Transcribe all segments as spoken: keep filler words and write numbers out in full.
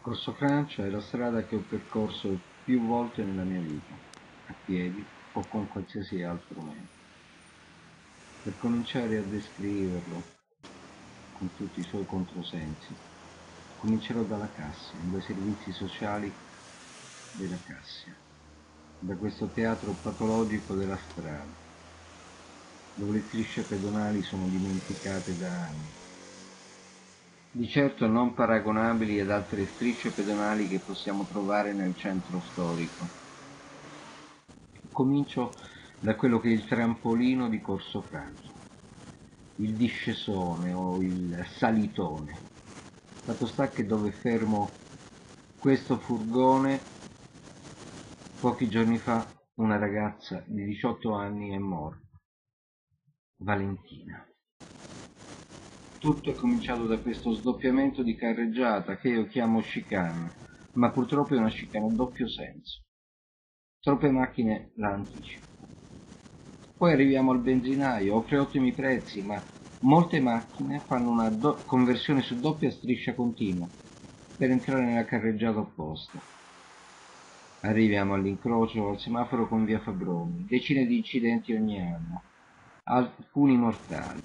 Corso Francia è la strada che ho percorso più volte nella mia vita, a piedi o con qualsiasi altro mezzo. Per cominciare a descriverlo con tutti i suoi controsensi, comincerò dalla Cassia, dai servizi sociali della Cassia, da questo teatro patologico della strada, dove le strisce pedonali sono dimenticate da anni, di certo non paragonabili ad altre strisce pedonali che possiamo trovare nel centro storico. Comincio da quello che è il trampolino di Corso Francia, il discesone o il salitone. Fatto sta che dove fermo questo furgone, pochi giorni fa una ragazza di diciotto anni è morta, Valentina. Tutto è cominciato da questo sdoppiamento di carreggiata che io chiamo chicane, ma purtroppo è una chicane a doppio senso. Troppe macchine la anticipano. Poi arriviamo al benzinaio, offre ottimi prezzi, ma molte macchine fanno una do- conversione su doppia striscia continua per entrare nella carreggiata opposta. Arriviamo all'incrocio al semaforo con via Fabroni, decine di incidenti ogni anno, alcuni mortali.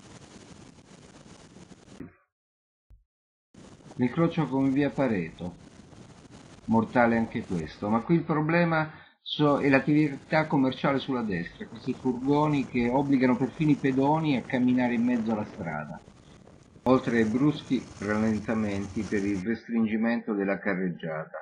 L'incrocio con via Pareto, mortale anche questo, ma qui il problema so, è l'attività commerciale sulla destra, questi furgoni che obbligano perfino i pedoni a camminare in mezzo alla strada, oltre ai bruschi rallentamenti per il restringimento della carreggiata.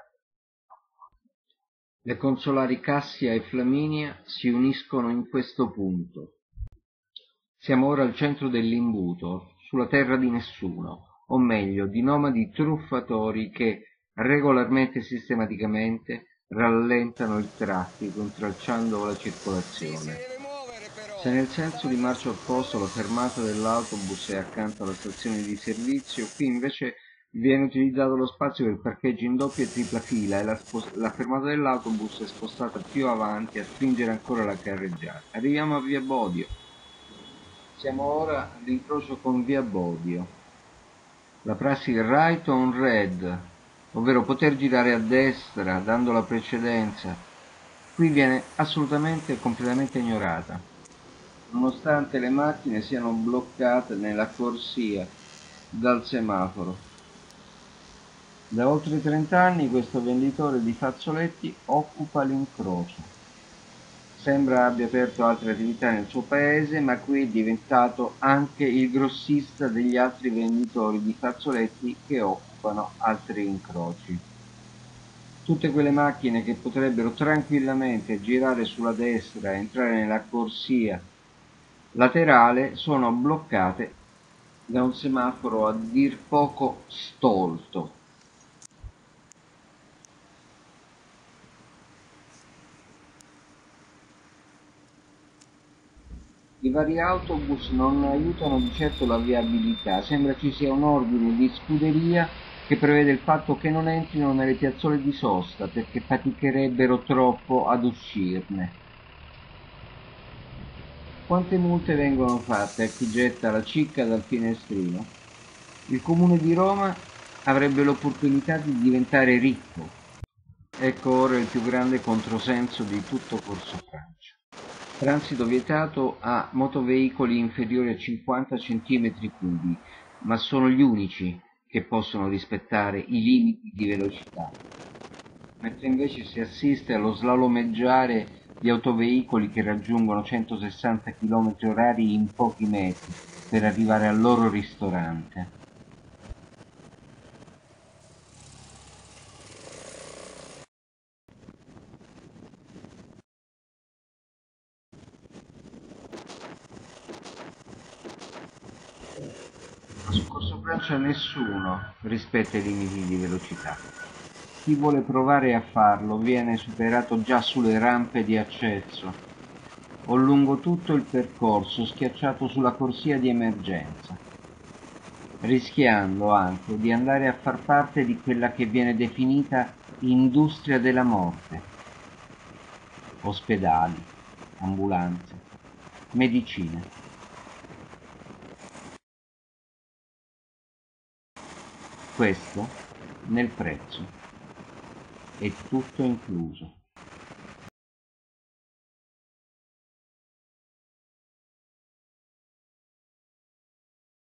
Le consolari Cassia e Flaminia si uniscono in questo punto. Siamo ora al centro dell'imbuto, sulla terra di nessuno, o meglio, di nomadi truffatori che regolarmente e sistematicamente rallentano il traffico intralciando la circolazione. Se nel senso di marcia opposto la fermata dell'autobus è accanto alla stazione di servizio, qui invece viene utilizzato lo spazio per parcheggi in doppia e tripla fila e la, la fermata dell'autobus è spostata più avanti a stringere ancora la carreggiata. Arriviamo a via Bodio. Siamo ora all'incrocio con via Bodio. La prassi right on red, ovvero poter girare a destra dando la precedenza, qui viene assolutamente e completamente ignorata, nonostante le macchine siano bloccate nella corsia dal semaforo. Da oltre trent'anni questo venditore di fazzoletti occupa l'incrocio. Sembra abbia aperto altre attività nel suo paese, ma qui è diventato anche il grossista degli altri venditori di fazzoletti che occupano altri incroci. Tutte quelle macchine che potrebbero tranquillamente girare sulla destra e entrare nella corsia laterale sono bloccate da un semaforo a dir poco stolto. I vari autobus non aiutano di certo la viabilità, sembra ci sia un ordine di scuderia che prevede il fatto che non entrino nelle piazzole di sosta perché faticherebbero troppo ad uscirne. Quante multe vengono fatte a chi getta la cicca dal finestrino? Il Comune di Roma avrebbe l'opportunità di diventare ricco. Ecco ora il più grande controsenso di tutto Corso Francia. Transito vietato a motoveicoli inferiori a cinquanta centimetri cubi, ma sono gli unici che possono rispettare i limiti di velocità, mentre invece si assiste allo slalomeggiare di autoveicoli che raggiungono centosessanta chilometri orari in pochi metri per arrivare al loro ristorante. Su Corso Francia nessuno rispetta i limiti di velocità. Chi vuole provare a farlo viene superato già sulle rampe di accesso o lungo tutto il percorso schiacciato sulla corsia di emergenza, rischiando anche di andare a far parte di quella che viene definita industria della morte. Ospedali, ambulanze, medicine. Questo nel prezzo. È tutto incluso.